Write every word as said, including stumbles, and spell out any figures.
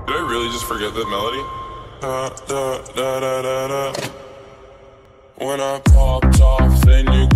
Did I really just forget that melody? Da, da, da, da, da, da. When I popped off, then you